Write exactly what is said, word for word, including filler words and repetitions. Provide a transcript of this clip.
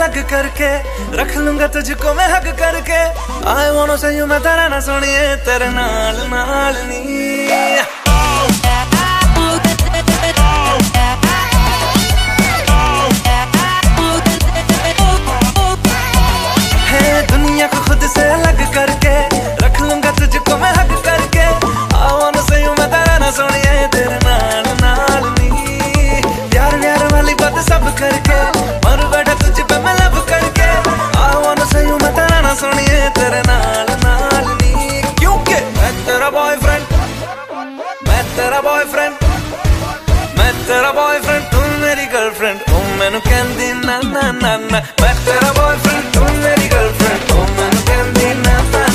अलग करके रख लूंगा तुझको मैं हक करके। I wanna say you मैं तेरा ना सुनिए तेरे नाल नाल नी। दुनिया को खुद से अलग करके रख लूंगा तुझको मैं हक करके। I wanna say you मैं तेरा ना सुनिए तेरे नाल नाल नी। प्यार प्यार वाली बात सब करके मर बैठा तुझ पे मैं लब करके। I wanna say you मैं तेरा ना सुनिए तेरे नाल नाल नी। क्योंकि मैं तेरा बॉयफ्रेंड, मैं तेरा बॉयफ्रेंड, मैं तेरा बॉयफ्रेंड, तू मेरी गर्लफ्रेंड। ओ मैनू कहंदी ना ना ना ना। मैं तेरा बॉयफ्रेंड, तू मेरी गर्लफ्रेंड। ओ मैनू कहंदी ना ना